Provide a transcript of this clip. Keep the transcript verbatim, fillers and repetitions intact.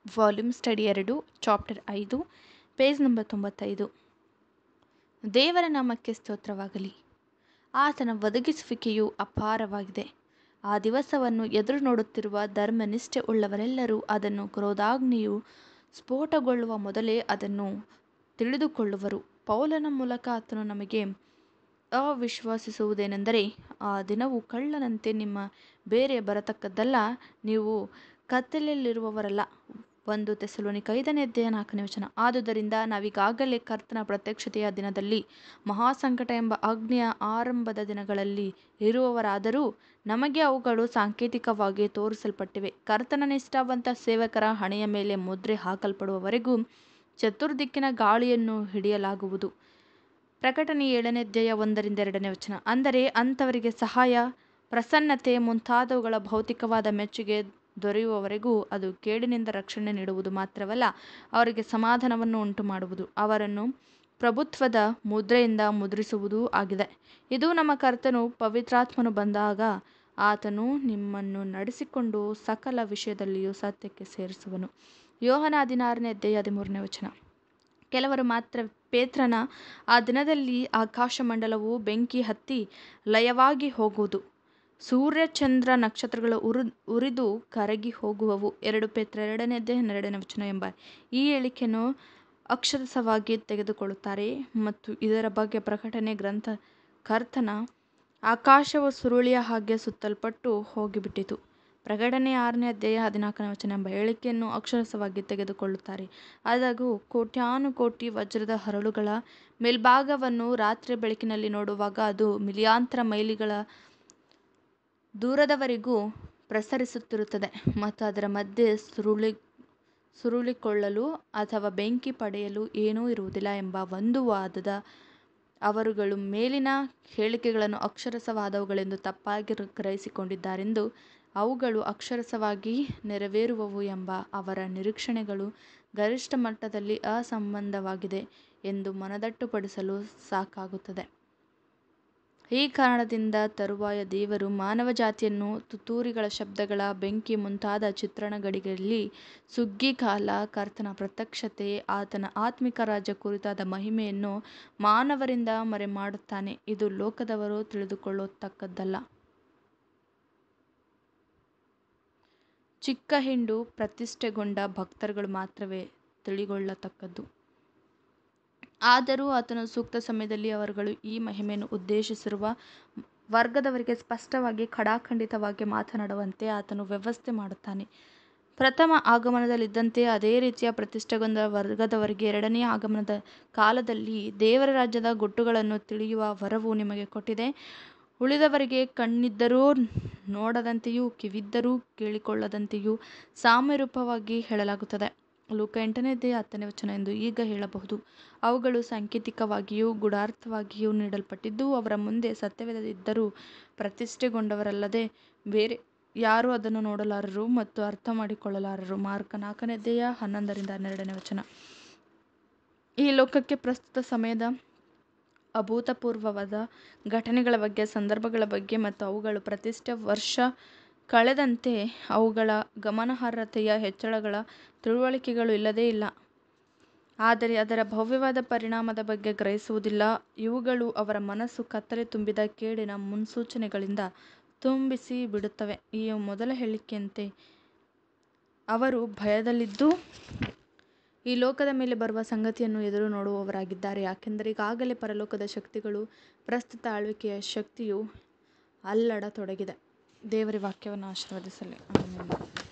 Volume study ಎರಡು, chapter ಐದು, page number ತೊಂಬತ್ತೈದು. ದೇವರ ನಾಮಕ್ಕೆ ಸ್ತೋತ್ರವಾಗಲಿ. ಆತನ ಒದಗಿಸುವಿಕೆಯು ಅಪಾರವಾಗಿದೆ. ಆ ದಿವಸವನ್ನು ಎದುರು ನೋಡುತ್ತಿರುವ ಧರ್ಮನಿಷ್ಠೆ ಉಳ್ಳವರೆಲ್ಲರೂ ಅದನ್ನು ಕ್ರೋಧಾಗ್ನಿಯು ಸ್ಫೋಟಗೊಳ್ಳುವ ಮೊದಲೇ ಅದನ್ನು ತಿಳಿದುಕೊಳ್ಳುವರು. ಪೌಲನ ಮೂಲಕ ಆತನು ನಮಗೆ ಅವಿಶ್ವಾಸಿಸುವುದೇನೆಂದರೆ, ಆ ದಿನವು ಕಳ್ಳನಂತೆ ನಿಮ್ಮ ಬೇರೆ ಬರತಕ್ಕದ್ದಲ್ಲ, ನೀವು ಕತ್ತಲೆಯಲ್ಲಿರುವವರಲ್ಲ. ಒಂದು ತೆಸಲೋನಿಕ ಐದನೇ ಅಧ್ಯಾಯ ನಾಲ್ಕನೇ ವಚನ. ಆದುದರಿಂದ ನಾವೀಗಾಗಲೇ ಕರ್ತನ ಪ್ರತ್ಯಕ್ಷತೆಯ ದಿನದಲ್ಲಿ ಮಹಾಸಂಕಟ ಎಂಬ ಅಗ್ನಿಯ ಆರಂಭದ ದಿನಗಳಲ್ಲಿ ಇರುವವರಾದರೂ ನಮಗೆ ಅವುಗಳು ಸಾಂಕೇತಿಕವಾಗಿ ತೋರಿಸಲ್ಪಟ್ಟಿವೆ. ಕರ್ತನ ನಿಷ್ಠಾವಂತ ಸೇವಕರ ಹಣೆಯ ಮೇಲೆ ಮುದ್ರೆ ಹಾಕಲ್ಪಡುವವರೆಗೂ ಚತುರ್ದಿಕ್ಕಿನ ಗಾಳಿಯನ್ನು ಹಿಡಿಯಲಾಗುವುದು. ಪ್ರಕಟಣೆ ಏಳನೇ ಅಧ್ಯಾಯ ಒಂದರಿಂದ ಎರಡನೇ ವಚನ. ಅಂದರೆ ಅಂಥವರಿಗೆ ಸಹಾಯ, ಪ್ರಸನ್ನತೆ ಮುಂತಾದವುಗಳ ಭೌತಿಕವಾದ ಮೆಚ್ಚುಗೆ ದೊರೆಯುವವರೆಗೂ ಅದು ಕೇಡಿನಿಂದ ರಕ್ಷಣೆ ನೀಡುವುದು ಮಾತ್ರವಲ್ಲ, ಅವರಿಗೆ ಸಮಾಧಾನವನ್ನು ಉಂಟು ಮಾಡುವುದು, ಅವರನ್ನು ಪ್ರಭುತ್ವದ ಮುದ್ರೆಯಿಂದ ಮುದ್ರಿಸುವುದೂ ಆಗಿದೆ. ಇದು ನಮ್ಮ ಕರ್ತನು ಪವಿತ್ರಾತ್ಮನು ಬಂದಾಗ ಆತನು ನಿಮ್ಮನ್ನು ನಡೆಸಿಕೊಂಡು ಸಕಲ ವಿಷಯದಲ್ಲಿಯೂ ಸತ್ಯಕ್ಕೆ ಸೇರಿಸುವನು. ಯೋಹನ ಹದಿನಾರನೇ ಅಧ್ಯಾಯ ಹದಿಮೂರನೇ ವಚನ. ಕೆಲವರು ಮಾತ್ರ ಪೇತ್ರನ ಆ ದಿನದಲ್ಲಿ ಆಕಾಶಮಂಡಲವು ಬೆಂಕಿ ಹತ್ತಿ ಲಯವಾಗಿ ಹೋಗುವುದು, ಸೂರ್ಯ ಚಂದ್ರ ನಕ್ಷತ್ರಗಳು ಉರು ಉರಿದು ಕರಗಿ ಹೋಗುವವು. ಎರಡು ಪೇತ್ರ ಎರಡನೇ ಅಧ್ಯಾಯ ಹನ್ನೆರಡನೇ ವಚನ ಎಂಬ ಈ ಹೇಳಿಕೆಯನ್ನು ಅಕ್ಷರಶಃವಾಗಿ ತೆಗೆದುಕೊಳ್ಳುತ್ತಾರೆ ಮತ್ತು ಇದರ ಬಗ್ಗೆ ಪ್ರಕಟಣೆ ಗ್ರಂಥ ಕರ್ತನ ಆಕಾಶವು ಸುರುಳಿಯ ಹಾಗೆ ಸುತ್ತಲ್ಪಟ್ಟು ಹೋಗಿಬಿಟ್ಟಿತು. ಪ್ರಕಟಣೆ ಆರನೇ ಅಧ್ಯಾಯ ಹದಿನಾಲ್ಕನೇ ವಚನ ಎಂಬ ಹೇಳಿಕೆಯನ್ನು ಅಕ್ಷರಶಃವಾಗಿ ತೆಗೆದುಕೊಳ್ಳುತ್ತಾರೆ. ಆದಾಗೂ ಕೋಟ್ಯಾನುಕೋಟಿ ವಜ್ರದ ಹರಳುಗಳ ಮೇಲ್ಭಾಗವನ್ನು ರಾತ್ರಿ ಬೆಳಕಿನಲ್ಲಿ ನೋಡುವಾಗ ಅದು ಮಿಲಿಯಾಂತರ ಮೈಲಿಗಳ ದೂರದವರೆಗೂ ಪ್ರಸರಿಸುತ್ತಿರುತ್ತದೆ ಮತ್ತು ಅದರ ಮಧ್ಯೆ ಸುರುಳಿ ಸುರುಳಿಕೊಳ್ಳಲು ಅಥವಾ ಬೆಂಕಿ ಪಡೆಯಲು ಏನೂ ಇರುವುದಿಲ್ಲ ಎಂಬ ಒಂದು ವಾದದ ಅವರುಗಳು ಮೇಲಿನ ಹೇಳಿಕೆಗಳನ್ನು ಅಕ್ಷರಶಃವಾದವುಗಳೆಂದು ತಪ್ಪಾಗಿ ಗ್ರಹಿಸಿಕೊಂಡಿದ್ದಾರೆಂದು, ಅವುಗಳು ಅಕ್ಷರಶಃವಾಗಿ ನೆರವೇರುವವು ಎಂಬ ಅವರ ನಿರೀಕ್ಷಣೆಗಳು ಗರಿಷ್ಠ ಮಟ್ಟದಲ್ಲಿ ಅಸಂಬದ್ಧವಾಗಿದೆ ಎಂದು ಮನದಟ್ಟುಪಡಿಸಲು ಸಾಕಾಗುತ್ತದೆ. ಈ ಕಾರಣದಿಂದ ತರುವಾಯ ದೇವರು ಮಾನವ ಜಾತಿಯನ್ನು ತುತ್ತೂರಿಗಳ ಶಬ್ದಗಳ, ಬೆಂಕಿ ಮುಂತಾದ ಚಿತ್ರಣಗಳಿಗೆಯಲ್ಲಿ ಸುಗ್ಗಿ ಕಾಲ, ಕರ್ತನ ಪ್ರತ್ಯಕ್ಷತೆ, ಆತನ ಆತ್ಮಿಕ ರಾಜ್ಯ ಕುರಿತಾದ ಮಹಿಮೆಯನ್ನು ಮಾನವರಿಂದ ಮರೆಮಾಡುತ್ತಾನೆ. ಇದು ಲೋಕದವರು ತಿಳಿದುಕೊಳ್ಳತಕ್ಕದ್ದಲ್ಲ. ಚಿಕ್ಕ ಹಿಂಡು ಪ್ರತಿಷ್ಠೆಗೊಂಡ ಭಕ್ತರುಗಳು ಮಾತ್ರವೇ ತಿಳಿಗೊಳ್ಳತಕ್ಕದ್ದು. ಆದರೂ ಆತನು ಸೂಕ್ತ ಸಮಯದಲ್ಲಿ ಅವರುಗಳು ಈ ಮಹಿಮೆಯನ್ನು ಉದ್ದೇಶಿಸಿರುವ ವರ್ಗದವರಿಗೆ ಸ್ಪಷ್ಟವಾಗಿ ಖಡಾಖಂಡಿತವಾಗಿ ಮಾತನಾಡುವಂತೆ ಆತನು ವ್ಯವಸ್ಥೆ ಮಾಡುತ್ತಾನೆ. ಪ್ರಥಮ ಆಗಮನದಲ್ಲಿದ್ದಂತೆ ಅದೇ ರೀತಿಯ ಪ್ರತಿಷ್ಠೆಗೊಂಡ ವರ್ಗದವರಿಗೆ ಎರಡನೆಯ ಆಗಮನದ ಕಾಲದಲ್ಲಿ ದೇವರ ರಾಜ್ಯದ ಗುಟ್ಟುಗಳನ್ನು ತಿಳಿಯುವ ವರವು ನಿಮಗೆ ಕೊಟ್ಟಿದೆ. ಉಳಿದವರಿಗೆ ಕಣ್ಣಿದ್ದರೂ ನೋಡದಂತೆಯೂ ಕಿವಿದ್ದರೂ ಕೇಳಿಕೊಳ್ಳದಂತೆಯೂ ಸಾಮ್ಯರೂಪವಾಗಿ ಹೇಳಲಾಗುತ್ತದೆ. ಲೂಕ ಎಂಟನೇ ಅಧ್ಯಾಯ ಹತ್ತನೇ ವಚನ ಎಂದು ಈಗ ಹೇಳಬಹುದು. ಅವುಗಳು ಸಾಂಕೇತಿಕವಾಗಿಯೂ ಗೂಢಾರ್ಥವಾಗಿಯೂ ನೀಡಲ್ಪಟ್ಟಿದ್ದು ಅವರ ಮುಂದೆ ಸತ್ಯವಿದ್ದರೂ ಪ್ರತಿಷ್ಠೆಗೊಂಡವರಲ್ಲದೆ ಬೇರೆ ಯಾರೂ ಅದನ್ನು ನೋಡಲಾರರು ಮತ್ತು ಅರ್ಥ ಮಾಡಿಕೊಳ್ಳಲಾರರು. ಮಾರ್ಕ ನಾಲ್ಕನೇ ಅಧ್ಯಾಯ ಹನ್ನೊಂದರಿಂದ ಹನ್ನೆರಡನೇ ವಚನ. ಈ ಲೋಕಕ್ಕೆ ಪ್ರಸ್ತುತ ಸಮಯದ ಅಭೂತಪೂರ್ವವಾದ ಘಟನೆಗಳ ಬಗ್ಗೆ, ಸಂದರ್ಭಗಳ ಬಗ್ಗೆ ಮತ್ತು ಅವುಗಳು ಪ್ರತಿಷ್ಠೆ ವರ್ಷ ಕಳೆದಂತೆ ಅವುಗಳ ಗಮನಾರ್ಹತೆಯ ಹೆಚ್ಚಳಗಳ ತಿಳುವಳಿಕೆಗಳು ಇಲ್ಲದೇ ಇಲ್ಲ. ಆದರೆ ಅದರ ಭವ್ಯವಾದ ಪರಿಣಾಮದ ಬಗ್ಗೆ ಗ್ರಹಿಸುವುದಿಲ್ಲ. ಇವುಗಳು ಅವರ ಮನಸ್ಸು ಕತ್ತಲೆ ತುಂಬಿದ ಕೇಡಿನ ಮುನ್ಸೂಚನೆಗಳಿಂದ ತುಂಬಿಸಿ ಬಿಡುತ್ತವೆ. ಈ ಮೊದಲ ಹೇಳಿಕೆಯಂತೆ ಅವರು ಭಯದಲ್ಲಿದ್ದು ಈ ಲೋಕದ ಮೇಲೆ ಬರುವ ಸಂಗತಿಯನ್ನು ಎದುರು ನೋಡುವವರಾಗಿದ್ದಾರೆ. ಯಾಕೆಂದರೆ ಈಗಾಗಲೇ ಪರಲೋಕದ ಶಕ್ತಿಗಳು ಪ್ರಸ್ತುತ ಆಳ್ವಿಕೆಯ ಶಕ್ತಿಯು ಅಲ್ಲಡತೊಡಗಿದೆ. ದೇವರ ವಾಕ್ಯವನ್ನು ಆಶೀರ್ವದಿಸಲಿ. ಆಮೆನ್.